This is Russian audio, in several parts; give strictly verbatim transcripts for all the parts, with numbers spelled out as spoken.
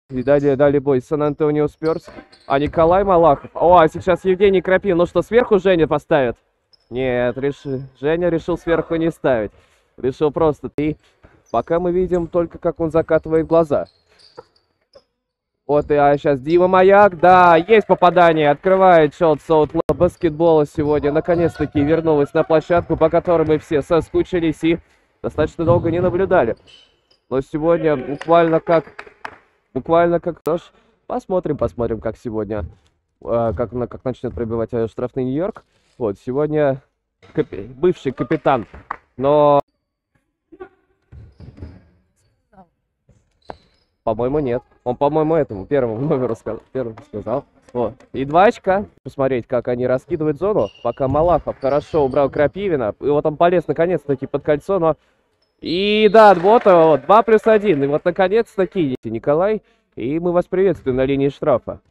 И дали, дали бой Сан-Антонио Спёрс. А Николай Малахов. О, а сейчас Евгений Крапивин. Ну что, сверху Женя поставит? Нет, реши... Женя решил сверху не ставить. Решил просто. И пока мы видим только, как он закатывает глаза. Вот, и а сейчас Дима Маяк. Да, есть попадание. Открывает счет Саутлэнд баскетбола сегодня. Наконец-таки вернулась на площадку, по которой мы все соскучились и достаточно долго не наблюдали. Но сегодня буквально как... Буквально как тоже. Посмотрим, посмотрим, как сегодня, э, как, как начнет пробивать штрафный Нью-Йорк. Вот, сегодня капи, бывший капитан, но... По-моему, нет. Он, по-моему, этому первому номеру сказал. Первому сказал. Вот. И два очка. Посмотреть, как они раскидывают зону. Пока Малахов хорошо убрал Крапивина. И вот он полез наконец-таки под кольцо, но... И да, вот, вот, два плюс один. И вот наконец-таки Николай. И мы вас приветствуем на линии штрафа.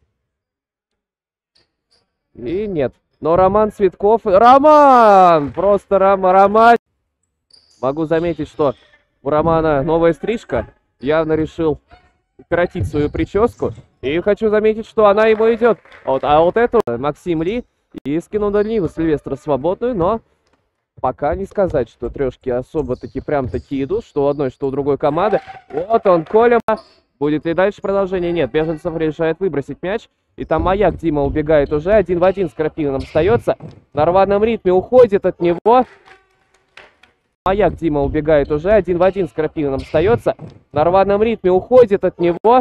И нет. Но Роман Цветков... Роман! Просто Ром... Роман! Могу заметить, что у Романа новая стрижка. Явно решил укоротить свою прическу. И хочу заметить, что она ему идет. Вот, а вот эту Максим Ли и скинул на линию Сильвестра свободную, но... Пока не сказать, что трешки особо-таки прям такие идут, что у одной, что у другой команды. Вот он, Коля. Будет ли дальше продолжение? Нет, Беженцев решает выбросить мяч. И там Маяк Дима убегает уже. Один в один с Крапивиным остается. На рваном ритме уходит от него. Маяк Дима убегает уже. Один в один с Крапивиным остается. На рваном ритме уходит от него.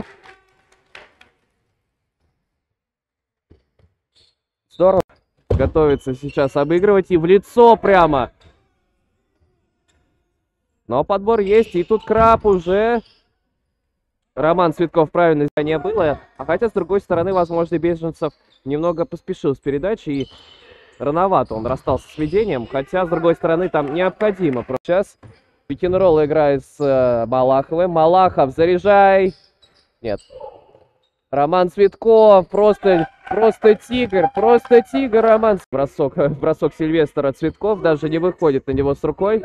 Здорово. Готовится сейчас обыгрывать и в лицо прямо. Но подбор есть. И тут Краб уже... Роман Цветков правильно не было. А хотя, с другой стороны, возможно, Беженцев немного поспешил с передачей. И рановато он расстался с ведением. Хотя, с другой стороны, там необходимо. Сейчас пик-н-ролл играет с э, Малаховым. Малахов, заряжай. Нет. Роман Цветков. Просто, просто тигр. Просто тигр, Роман. Бросок, бросок Сильвестра Цветков. Даже не выходит на него с рукой.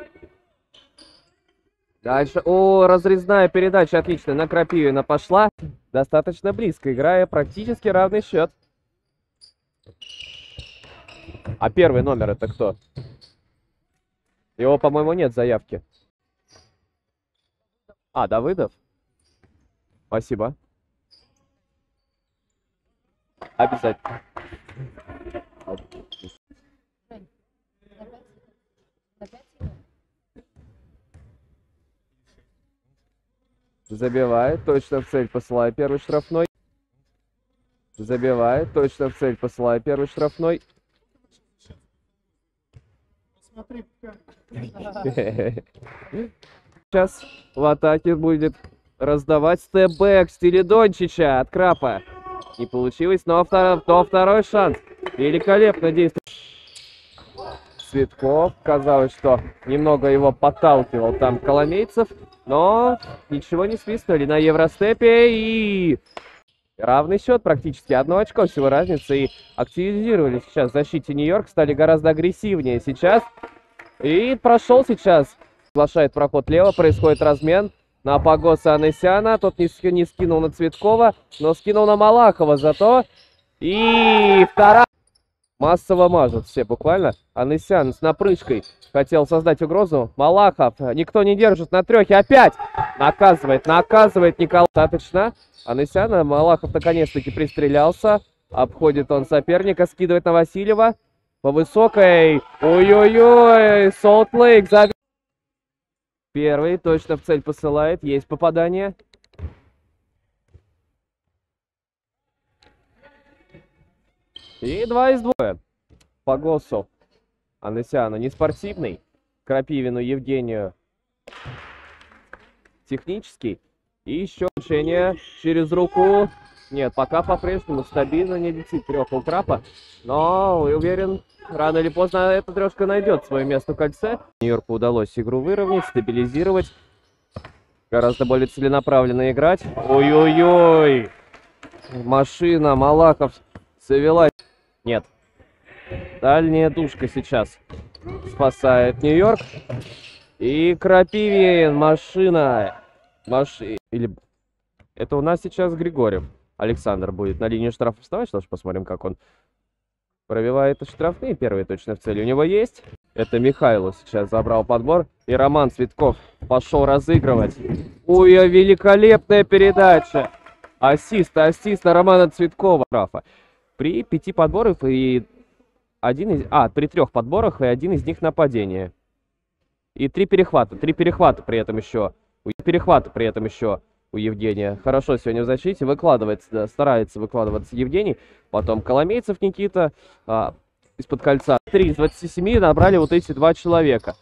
Дальше. О, разрезная передача. Отлично. На Крапивина пошла. Достаточно близко. Играя практически равный счет. А первый номер это кто? Его, по-моему, нет заявки. А, Давыдов? Спасибо. Обязательно. Забивает, точно в цель, посылая первый штрафной. Забивает, точно в цель, посылая первый штрафной. Сейчас в атаке будет раздавать степ-бэк в стиле Дончича от Крапа. Не получилось, но, втор... но второй шанс. Великолепно действует. Цветков. Казалось, что немного его подталкивал там Коломейцев. Но ничего не свистнули на Евростепе. И равный счет практически. Одно очко всего разницы. И активизировали сейчас в защите Нью-Йорк. Стали гораздо агрессивнее сейчас. И прошел сейчас. Приглашает проход лево. Происходит размен на Пагоса Анесяна. Тот не, не скинул на Цветкова, но скинул на Малахова зато. И вторая. Массово мажут все буквально. Анесян с напрыжкой хотел создать угрозу. Малахов. Никто не держит на трехе. Опять наказывает. Наказывает Николай. Достаточно. Анесяна. Малахов наконец-таки пристрелялся. Обходит он соперника. Скидывает на Васильева. По высокой. Ой-ой-ой. Солт-Лейк забил. Первый точно в цель посылает. Есть попадание. И два из двух. По Госу Анесяну не спортивный. Крапивину Евгению технический. И еще решение через руку. Нет, пока по-прежнему стабильно не летит трех у Крапа. Но уверен, рано или поздно эта трешка найдет свое место в кольце. Нью-Йорку удалось игру выровнять, стабилизировать. Гораздо более целенаправленно играть. Ой-ой-ой. Машина Малахов завела. Нет. Дальняя душка сейчас спасает Нью-Йорк. И Крапивин, машина. Маши... Или... Это у нас сейчас Григорьев. Александр будет на линию штрафа вставать. Что ж, посмотрим, как он пробивает штрафные. Первые точно в цели у него есть. Это Михайлов сейчас забрал подбор. И Роман Цветков пошел разыгрывать. Ой, великолепная передача. Ассист, ассист на Романа Цветкова. При пяти подборах и один из... А, при трех подборах и один из них нападение. И три перехвата. Три перехвата при этом еще. Перехвата при этом еще у Евгения. Хорошо сегодня в защите. Выкладывается, старается выкладываться Евгений. Потом Коломейцев Никита. А, из-под кольца. три из двадцати семи набрали вот эти два человека.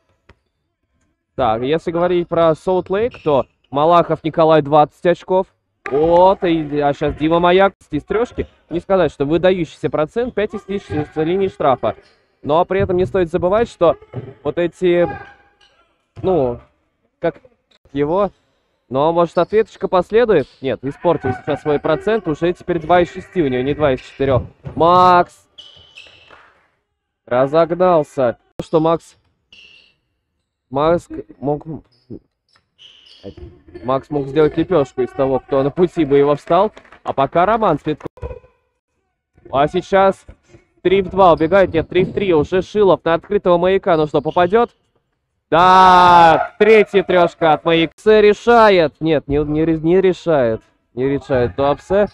Так, если говорить про Солт-Лейк, то Малахов Николай двадцать очков. Вот, и, а сейчас Дима Маяк из трешки. Не сказать, что выдающийся процент, пять из тысяч с линии штрафа. Но при этом не стоит забывать, что вот эти, ну, как его... Но, может, ответочка последует? Нет, испортил сейчас свой процент. Уже теперь два из шести у него, не два из четырёх. Макс! Разогнался. Что Макс... Макс мог... Макс мог сделать лепешку из того, кто на пути бы его встал. А пока Роман Цветков. А сейчас три в два убегает. Нет, три в три. Уже Шилов на открытого Маяка. Ну что, попадет? Да, третья трешка от Маяка. Решает. Нет, не, не, не решает. Не решает Туапсе.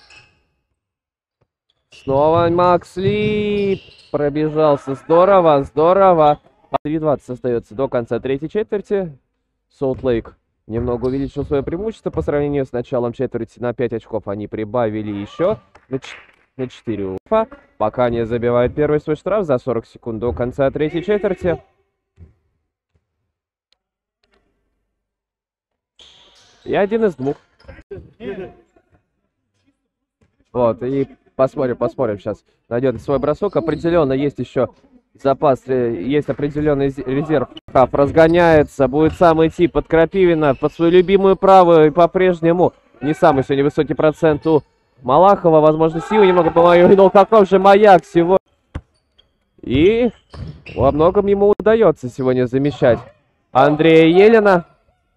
Снова Макс Ли. Пробежался. Здорово, здорово. три двадцать остается до конца третьей четверти. Солт-Лейк немного увеличил свое преимущество по сравнению с началом четверти. На пять очков они прибавили еще. На четыре Уфа. Пока не забивает первый свой штраф за сорок секунд до конца третьей четверти. И один из двух. Вот, и посмотрим, посмотрим сейчас. Найдет свой бросок. Определенно есть еще запас, есть определенный резерв. Разгоняется, будет сам идти под Крапивина, под свою любимую правую. И по-прежнему не самый сегодня высокий процент у Малахова. Возможно, силы немного помогают. Но каков же Маяк сегодня. И во многом ему удается сегодня замещать Андрея Елена.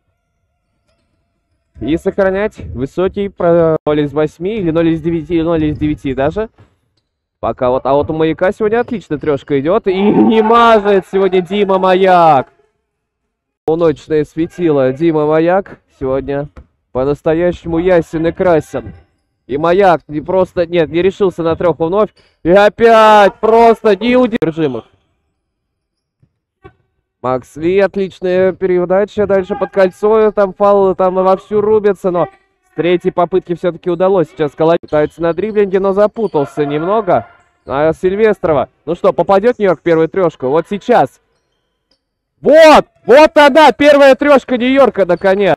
И сохранять высокий ноль из восьми, или ноль из девяти, или ноль из девяти даже. Пока вот, а вот у Маяка сегодня отлично трешка идет. И не мажет сегодня Дима Маяк. Полночное светило. Дима Маяк сегодня по-настоящему ясен и красен. И Маяк не просто, нет, не решился на трех вновь. И опять просто неудержимых. Макс Ли, отличная передача, дальше под кольцо, там фаулы там вовсю рубятся, но с третьей попытки все-таки удалось. Сейчас Коломейцев пытается на дриблинге, но запутался немного. А Сильвестрова, ну что, попадет Нью-Йорк в первую трешку? Вот сейчас. Вот, вот она, первая трешка Нью-Йорка, наконец.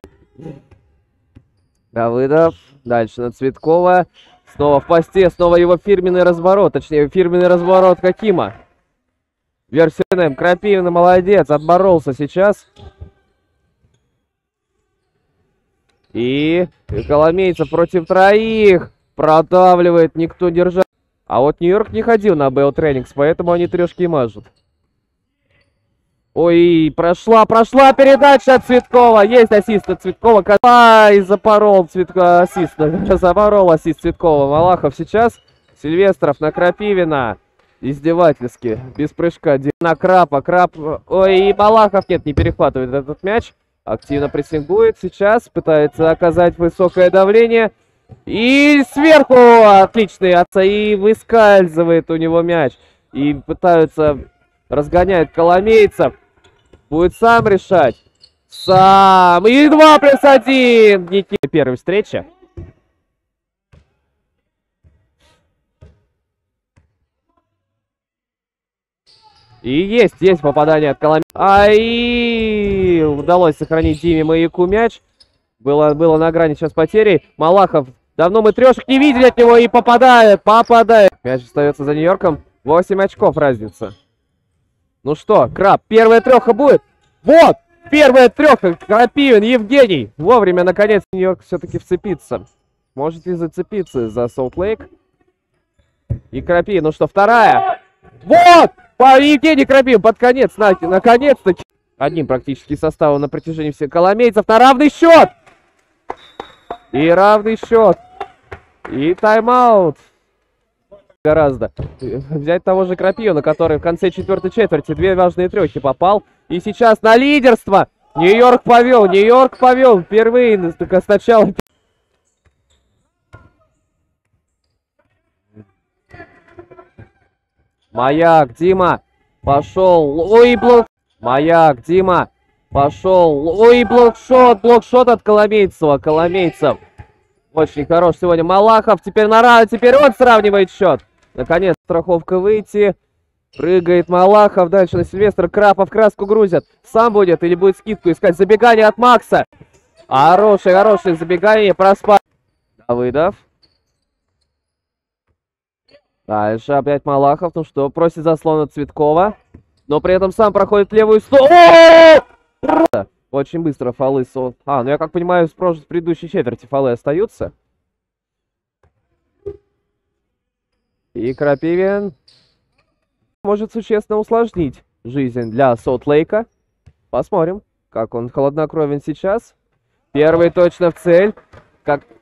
Давыдов, дальше на Цветкова. Снова в посте, снова его фирменный разворот, точнее, фирменный разворот Хакима. Версионем, Крапивина молодец, отборолся сейчас. И Коломейцев против троих. Продавливает, никто держал. А вот Нью-Йорк не ходил на Бейл Тренингс, поэтому они трешки мажут. Ой, прошла, прошла передача от Цветкова. Есть ассист от Цветкова. Ай, запорол Цветкова ассист. Запорол ассист Цветкова. Малахов сейчас. Сильвестров на Крапивина. Издевательски, без прыжка, на Крапа, Крап, ой, и Малахов, нет, не перехватывает этот мяч, активно прессингует сейчас, пытается оказать высокое давление, и сверху отличный отца, и выскальзывает у него мяч, и пытаются, разгоняет Коломейцев, будет сам решать, сам, и два плюс один, Никита, первая встреча. И есть, есть попадание от Коломейцева. Ай! Удалось сохранить Диме Маяку мяч. Было, было на грани сейчас потери. Малахов. Давно мы трешек не видели от него и попадает, попадает. Мяч остается за Нью-Йорком. восемь очков разница. Ну что, Краб, первая треха будет? Вот! Первая треха. Крапивин, Евгений. Вовремя, наконец, Нью-Йорк все-таки вцепится. Можете зацепиться за Солт-Лейк. И Крапивин. Ну что, вторая. Вот! По Евгений Крапивин под конец, наконец-то. Одним практически составом на протяжении всех. Коломейцев на равный счет. И равный счет. И тайм-аут. Гораздо. Взять того же Крапивина, который в конце четвертой четверти две важные трехи попал. И сейчас на лидерство. Нью-Йорк повел. Нью-Йорк повел. Впервые только сначала. Маяк, Дима. Пошел. Ой, блок. Маяк, Дима. Пошел. Ой, блокшот. Блокшот от Коломейцева. Коломейцев. Очень хорош сегодня Малахов. Теперь на теперь он сравнивает счет. Наконец, страховка выйти. Прыгает Малахов. Дальше на Сильвестр. Крапов краску грузят. Сам будет или будет скидку искать? Забегание от Макса. Хорошее, хорошее забегание. Проспал. Давыдов. Дальше опять Малахов. Ну что, просит заслон от Цветкова. Но при этом сам проходит левую сторону. Очень быстро фолы. А, ну я как понимаю, с прошлой, с предыдущей четверти фолы остаются. И Крапивин может существенно усложнить жизнь для Солт-Лейка. Посмотрим, как он холоднокровен сейчас. Первый точно в цель. Как